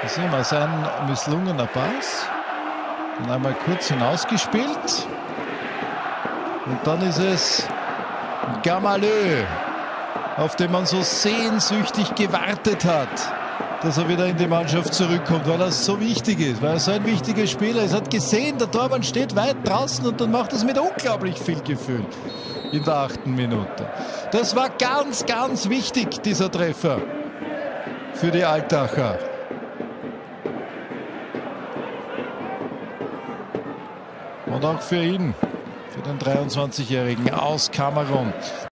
Das ist immer sein misslungener Pass. Dann einmal kurz hinausgespielt. Und dann ist es Gamalö, auf den man so sehnsüchtig gewartet hat, dass er wieder in die Mannschaft zurückkommt, weil er so wichtig ist, weil er so ein wichtiger Spieler ist. Er hat gesehen, der Torwart steht weit draußen und dann macht er es mit unglaublich viel Gefühl in der 8. Minute. Das war ganz, ganz wichtig, dieser Treffer für die Altacher. Und auch für ihn, für den 23-Jährigen aus Kamerun.